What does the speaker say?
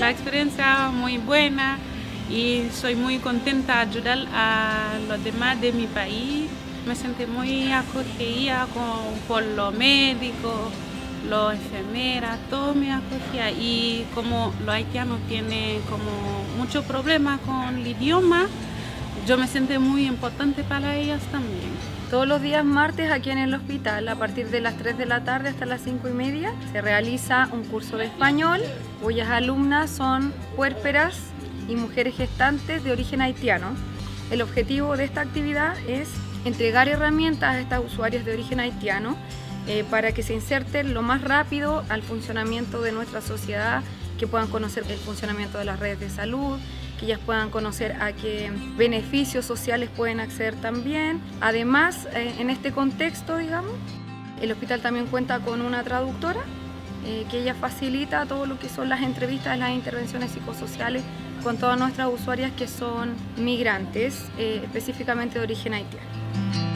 la experiencia muy buena y soy muy contenta de ayudar a los demás de mi país. Me sentí muy acogida por los médicos, los enfermeras, todo me acogía, y como los haitianos tienen como muchos problemas con el idioma, yo me sentí muy importante para ellas también. Todos los días martes aquí en el hospital, a partir de las 3 de la tarde hasta las 5:30, se realiza un curso de español, cuyas alumnas son puérperas y mujeres gestantes de origen haitiano. El objetivo de esta actividad es entregar herramientas a estas usuarias de origen haitiano para que se inserten lo más rápido al funcionamiento de nuestra sociedad, que puedan conocer el funcionamiento de las redes de salud, que ellas puedan conocer a qué beneficios sociales pueden acceder también. Además, en este contexto, digamos, el hospital también cuenta con una traductora que ella facilita todo lo que son las entrevistas, las intervenciones psicosociales con todas nuestras usuarias que son migrantes, específicamente de origen haitiano.